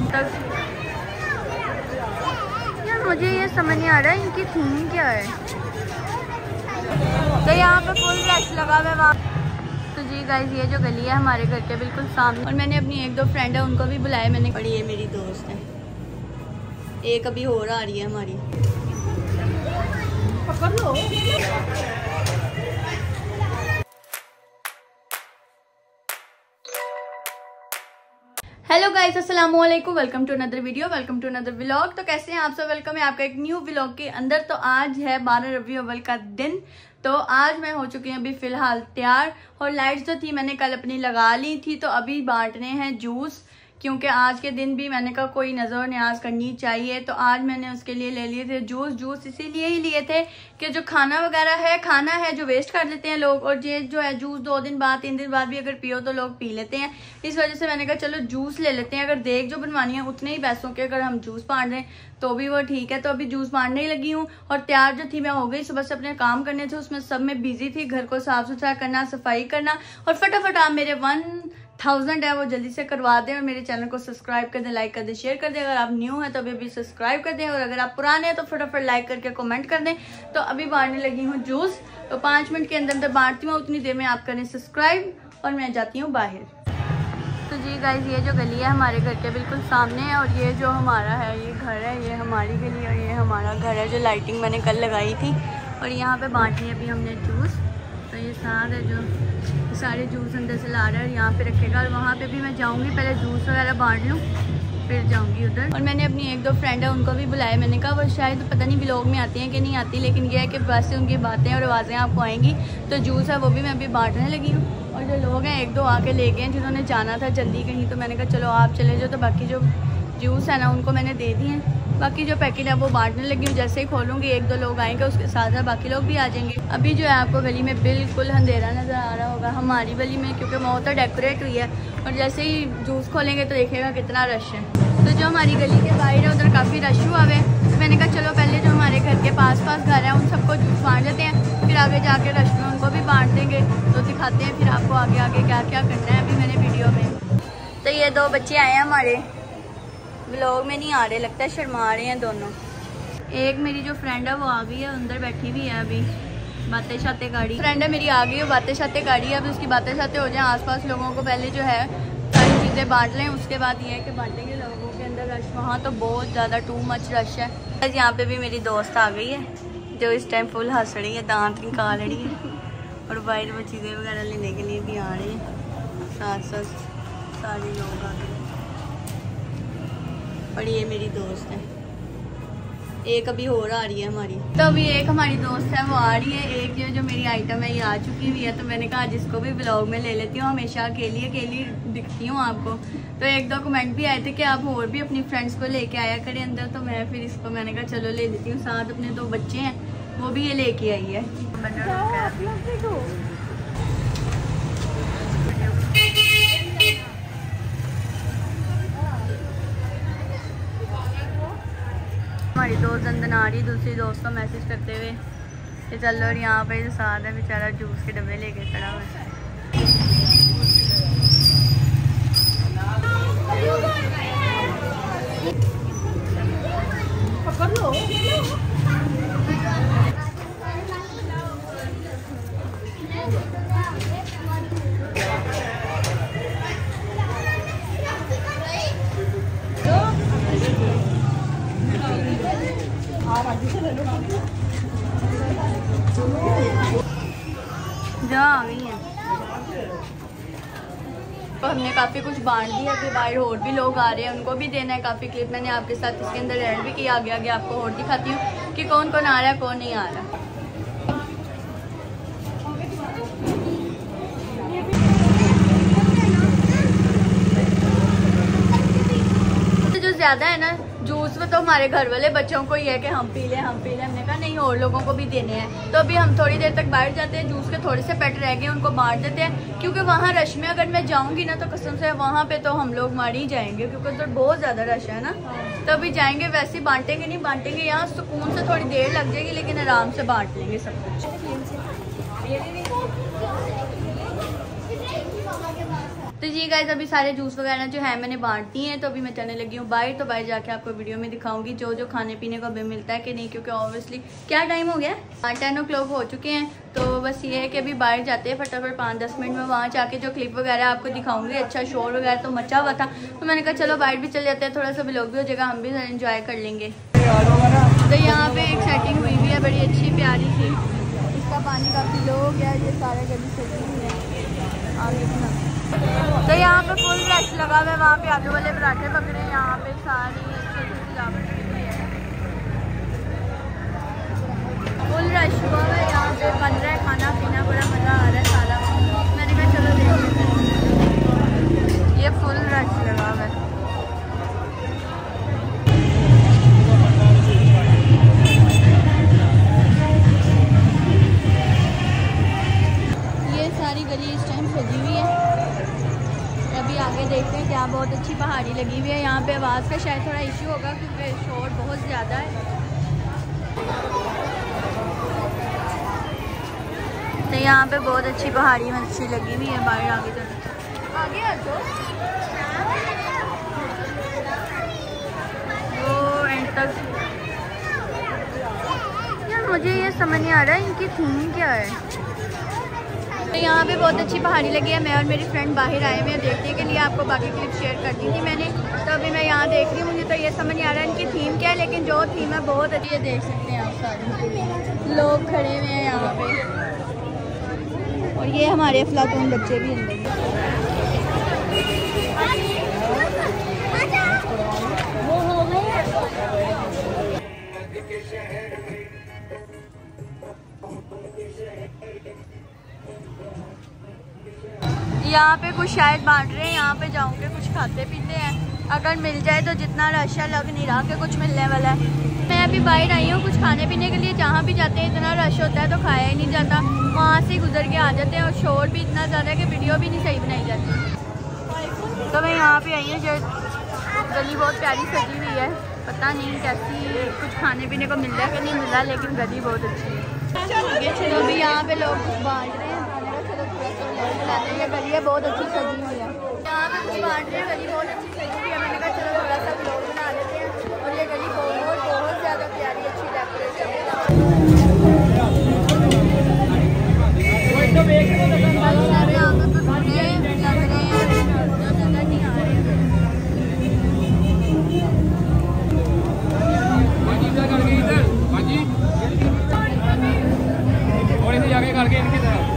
तक। यार मुझे ये समझ नहीं आ रहा है इनकी थीम क्या है। तो यहाँ पे फुल रश लगा हुआ है। तो जी गाइस ये जो गली है हमारे घर के बिल्कुल सामने, और मैंने अपनी एक दो फ्रेंड है उनको भी बुलाया मैंने। और ये मेरी दोस्त है, एक अभी और आ रही है हमारी। पकड़ लो। हेलो गाइस, अस्सलाम वालेकुम, welcome to another video, welcome to another vlog. तो कैसे हैं आप सब? वेलकम है आपका एक न्यू व्लॉग के अंदर। तो आज है 12 रबीउल अव्वल का दिन। तो आज मैं हो चुकी हूँ अभी फ़िलहाल तैयार, और लाइट्स जो थी मैंने कल अपनी लगा ली थी। तो अभी बांटने हैं जूस, क्योंकि आज के दिन भी मैंने कहा कोई नज़र न्याज करनी चाहिए। तो आज मैंने उसके लिए ले लिए थे जूस इसीलिए ही लिए थे कि जो खाना वगैरह है, खाना है जो वेस्ट कर देते हैं लोग, और ये जो है जूस 2 दिन बाद 3 दिन बाद भी अगर पियो तो लोग पी लेते हैं। इस वजह से मैंने कहा चलो जूस ले लेते हैं। अगर देख जो बनवानी है उतने ही पैसों के अगर हम जूस बांट दें तो भी वो ठीक है। तो अभी जूस बांटने ही लगी हूँ, और तैयार जो थी मैं हो गई। सुबह से अपने काम करने थे, उसमें सब में बिजी थी, घर को साफ सुथरा करना, सफाई करना, और फटाफट आप मेरे 1000 है वो जल्दी से करवा दें, और मेरे चैनल को सब्सक्राइब कर दें, लाइक कर दें, शेयर कर दें। अगर आप न्यू हैं तो अभी सब्सक्राइब कर दें, और अगर आप पुराने हैं तो फटाफट लाइक करके कमेंट कर दें। तो अभी बांटने लगी हूँ जूस, तो 5 मिनट के अंदर बांटती हूँ। उतनी देर में आप करें सब्सक्राइब, और मैं जाती हूँ बाहर। तो जी गाइस ये जो गली है हमारे घर के बिल्कुल सामने है, और ये जो हमारा है ये घर है, ये हमारी गली और ये हमारा घर है। जो लाइटिंग मैंने कल लगाई थी, और यहाँ पे बांटनी अभी हमने जूस। तो ये सारे जो सारे जूस अंदर से ला रहा है और यहाँ पे रखेगा, और वहाँ पे भी मैं जाऊँगी, पहले जूस वगैरह बांट लूँ फिर जाऊँगी उधर। और मैंने अपनी एक दो फ्रेंड है उनको भी बुलाया। मैंने कहा वो शायद पता नहीं व्लॉग में आती हैं कि नहीं आती, लेकिन यह है कि बस से उनकी बातें और आवाज़ें आपको आएंगी। तो जूस है वो भी मैं अभी बांटने लगी हूँ, और जो लोग हैं एक दो आके ले गए हैं जिन्होंने जाना था जल्दी कहीं। तो मैंने कहा चलो आप चले जाओ। तो बाकी जो जूस है ना उनको मैंने दे दिए हैं, बाकी जो पैकेट है वो बांटने लगी हूँ। जैसे ही खोलूँगी एक दो लोग आएंगे, उसके साथ साथ बाकी लोग भी आ जाएंगे। अभी जो है आपको गली में बिल्कुल अंधेरा नज़र आ रहा होगा हमारी गली में, क्योंकि बहुत तो डेकोरेट हुई है। और जैसे ही जूस खोलेंगे तो देखिएगा कितना रश है। तो जो हमारी गली के बाहर है उधर काफ़ी रश हुआ है। तो मैंने कहा चलो पहले जो हमारे घर के पास घर है उन सबको जूस बांट लेते हैं, फिर आगे जाके रश में उनको भी बांट देंगे। तो दिखाते हैं फिर आपको आगे आगे क्या क्या करना है अभी मैंने वीडियो में। तो ये 2 बच्चे आए हैं हमारे, व्लॉग में नहीं आ रहे, लगता है शर्मा रहे हैं दोनों। एक मेरी जो फ्रेंड है वो आ गई है, अंदर बैठी हुई है अभी बातें शातें गाड़ी। फ्रेंड है मेरी आ गई है, बातें शातें गाड़ी है। अभी उसकी बातें शातें हो जाए आसपास लोगों को, पहले जो है सारी चीज़ें बांट लें, उसके बाद ये है कि बांटेंगे। लोगों के अंदर रश वहाँ तो बहुत ज़्यादा टू मच रश है। बस यहाँ पे भी मेरी दोस्त आ गई है जो इस टाइम फुल हंस रही है, दांत निकाल रही है, और बाहर वो चीज़ें वगैरह लेने के लिए भी आ रही है। साथ साथ सारे लोग आ गए, और ये मेरी दोस्त है, एक अभी और आ रही है हमारी। तो अभी एक हमारी दोस्त है वो आ रही है, एक ये जो मेरी आइटम है ये आ चुकी हुई है। तो मैंने कहा जिसको भी व्लॉग में ले लेती हूँ, हमेशा अकेली दिखती हूँ आपको। तो एक दो कमेंट भी आए थे कि आप और भी अपनी फ्रेंड्स को लेके आया करें अंदर। तो मैं फिर इसको मैंने कहा चलो ले लेती हूँ, साथ अपने 2 बच्चे हैं वो भी ये लेके आई है। हमारी दोस्त अंदर आ रही, दूसरी दोस्त को मैसेज करते हुए कि चलो। और यहाँ पे जो साथ है बेचारा जूस के डब्बे लेके खड़ा हुआ है। पकड़ लो। जा आ गई हैं। तो हमने काफ़ी कुछ बांट दिया कि बाहर और भी लोग आ रहे हैं, उनको भी देना है। काफ़ी क्लिप मैंने आपके साथ इसके अंदर ऐड भी किया, आगे आगे आपको और दिखाती हूँ कि कौन कौन आ रहा है कौन नहीं आ रहा। तो जो ज़्यादा है ना जूस में, तो हमारे घर वाले बच्चों को ही है कि हम पी लें। हमने कहा नहीं और लोगों को भी देने हैं। तो अभी हम थोड़ी देर तक बैठ जाते हैं, जूस के थोड़े से पैकेट रह गए उनको बांट देते हैं, क्योंकि वहाँ रश में अगर मैं जाऊँगी ना तो कसम से वहाँ पे तो हम लोग मार ही जाएंगे, क्योंकि उधर बहुत ज़्यादा रश है ना। तो अभी जाएंगे, वैसे ही बांटेंगे नहीं, बांटेंगे यहाँ सुकून से, थोड़ी देर लग जाएगी लेकिन आराम से बांट लेंगे सब कुछ। तो जी गाइस अभी सारे जूस वगैरह जो है मैंने बांट दिए हैं, तो अभी मैं जाने लगी हूँ बाहर। तो बाहर जाके आपको वीडियो में दिखाऊंगी जो जो खाने पीने को अभी मिलता है कि नहीं, क्योंकि ऑब्वियसली क्या टाइम हो गया है, 10 o'clock हो चुके हैं। तो बस ये है कि अभी बाहर जाते हैं फटाफट 5-10 मिनट में, वहाँ जाके जो क्लिप वगैरह आपको दिखाऊंगी। अच्छा शोर वगैरह तो मचा हुआ था, तो मैंने कहा चलो बाहर भी चले जाते हैं, थोड़ा सा व्लॉग भी हो जाएगा, हम भी एंजॉय कर लेंगे। तो यहाँ पे एक सेटिंग हुई हुई है बड़ी अच्छी प्यारी सी, इसका पानी काफ़ी लो हो गया, ये सारे गली सजी हुई है आगे। तो यहाँ पे फुल रश लगा हुआ है, वहाँ पे आलू वाले पराठे पकड़े हैं, यहाँ पे सारी अच्छी अच्छी सजावट की हुई है, फुल रश हुआ है, यहाँ पे बन रहा है खाना पीना, बड़ा मज़ा आ रहा है सारा। मैंने कहा चलो देख लेते हैं, ये फुल रश लगा हुआ है। ये सारी गली इस टाइम सजी हुई है। अभी आगे देखते हैं क्या, बहुत अच्छी पहाड़ी लगी हुई है। यहाँ पे आवाज़ का शायद थोड़ा इश्यू होगा क्योंकि शोर बहुत ज़्यादा है। तो यहाँ पे बहुत अच्छी पहाड़ी अच्छी लगी हुई है। बाहर आगे चलो, आगे आ जाओ, वो एंड तक। यार मुझे ये समझ नहीं आ रहा है इनकी थीम क्या है। तो यहाँ पे बहुत अच्छी पहाड़ी लगी है। मैं और मेरी फ्रेंड बाहर आए हुए हैं देखने के लिए, आपको बाकी क्लिप शेयर कर दी थी मैंने। तो अभी मैं यहाँ देख रही हूँ, मुझे तो ये समझ नहीं आ रहा है इनकी थीम क्या है, लेकिन जो थीम है बहुत अच्छी है। देख सकते हैं आप सारे लोग खड़े हुए हैं यहाँ पे, और ये हमारे अफलातून बच्चे भी अंदर। यहाँ पे कुछ शायद बांट रहे हैं, यहाँ पे जाऊँगे कुछ खाते पीते हैं, अगर मिल जाए तो। जितना रश है लग नहीं रहा कि कुछ मिलने वाला है। मैं अभी बाहर आई हूँ कुछ खाने पीने के लिए, जहाँ भी जाते हैं इतना रश होता है तो खाया ही नहीं जाता, वहाँ से गुजर के आ जाते हैं, और शोर भी इतना ज़्यादा है कि वीडियो भी नहीं सही बनाई जाती। तो मैं यहाँ पे आई हूँ, जो गली बहुत प्यारी सजी हुई है, पता नहीं कैसी कुछ खाने पीने को मिल रहा है कि नहीं मिल रहा, लेकिन गली बहुत अच्छी है। तो अभी यहाँ पे लोग कुछ बांट रहे हैं, ये गली है बहुत अच्छी सजी हुई है। यहाँ पे कुछ बांट रहे हैं, गली बहुत अच्छी सजी हुई है। मैंने कहा चलो थोड़ा सा व्लॉग बना लेते हैं, और ये गली बहुत ज़्यादा प्यारी अच्छी डेकोरेशन है। यहाँ पे भुट्टे लग रहे हैं, जो नजर नहीं आ रहे हैं। आगे करके इनकी तरफ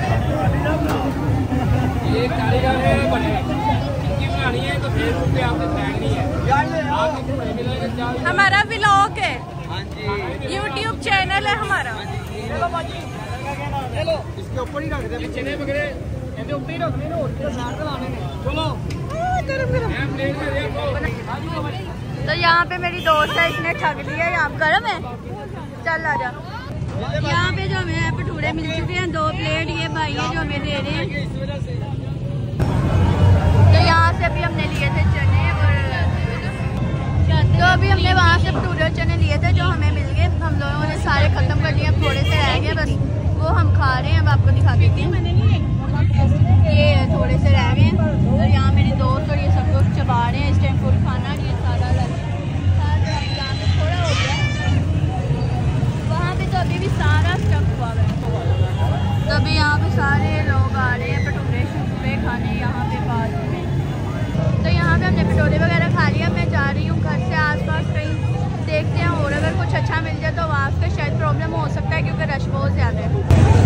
ये कारीगर है, बने इनकी बनानी है तो फिर पे आपने टैग नहीं है। हमारा व्लॉग है, YouTube चैनल है हमारा। चलो इसके ऊपर ही रख दे, चने वगैरह इसके ऊपर ही रखने ना, और साथ में लाने हैं। चलो गरम गरम प्लेट में देखो। तो यहाँ पे मेरी दोस्त है, इसने ठग लिया। यहाँ गरम है, चल आ जा। यहाँ पे जो हमें भटूरे मिल चुके हैं 2 प्लेट, ये भाई है जो हमें दे रहे हैं। तो यहाँ से अभी हमने लिए थे चने, और तो अभी हमने वहाँ से भटूरे और चने लिए थे जो हमें मिल गए। हम लोगों ने सारे खत्म कर लिए, अब थोड़े से रह गए, बस वो हम खा रहे हैं। अब आपको दिखा देती हूँ, ये थोड़े से रह गए हैं। और यहाँ मेरी दोस्त और ये सब लोग चबा रहे हैं इस टाइम फुल खाना। ये सारा यहाँ पे थोड़ा हो गया, वहाँ पे तो अभी भी सारा स्टफ हुआ है। तो अभी यहाँ पे सारे लोग आ रहे हैं भटूरे शटूरे खाने यहाँ पे पास में। तो यहाँ पे हमने भटूरे वगैरह खा लिया। मैं जा रही हूँ घर से आसपास कहीं, देखते हैं और अगर कुछ अच्छा मिल जाए तो आवाज़ का शायद प्रॉब्लम हो सकता है क्योंकि रश बहुत ज़्यादा है।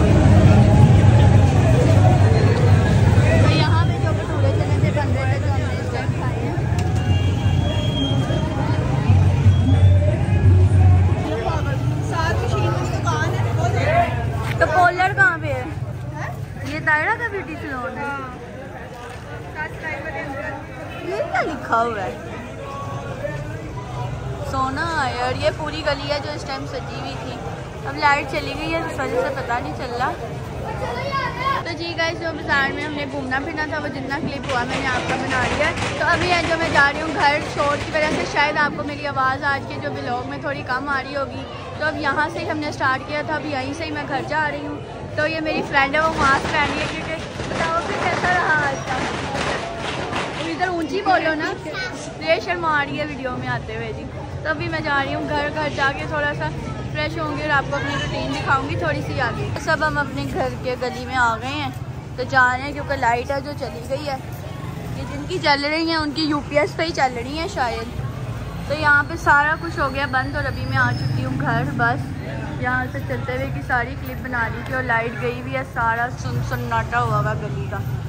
तो यहाँ पे जो भटूरे चने से बन रहे थे जो हमने इस टाइम खाए हैं। तो पोलर कहाँ पे है? ये दायरा का ब्यूटी सैलून है। ये क्या लिखा हुआ है? सोना यार, ये पूरी गली है जो इस टाइम सजी हुई थी। अब लाइट चली गई है, इस वजह से पता नहीं चल रहा। तो जी गाइस, जो बाजार में हमने घूमना फिरना था वो जितना क्लिप हुआ मैंने आपका बना लिया है। तो अभी है जो मैं जा रही हूँ घर, शोर की वजह से शायद आपको मेरी आवाज़ आज के जो व्लॉग में थोड़ी कम आ रही होगी। तो अब यहाँ से ही हमने स्टार्ट किया था, अभी यहीं से ही मैं घर जा रही हूँ। तो ये मेरी फ्रेंड है, वो मास्क पहनी है क्योंकि बताओ फिर कैसा रहा आज का। ऊंची बोलो ना, ये शर्मा रही है वीडियो में आते हुए जी। तो अभी मैं जा रही हूँ घर जाके थोड़ा सा फ्रेश होंगी और आपको अपनी रूटीन दिखाऊंगी थोड़ी सी आगे। सब हम अपने घर के गली में आ गए हैं, तो जा रहे हैं क्योंकि लाइट है जो चली गई है। ये जिनकी चल रही हैं उनकी यूपीएस पे ही चल रही हैं शायद। तो यहाँ पे सारा कुछ हो गया बंद और अभी मैं आ चुकी हूँ घर। बस यहाँ से चलते हुए की सारी क्लिप बना ली थी और लाइट गई हुई है, सारा सन्नाटा हुआ हुआ गली का।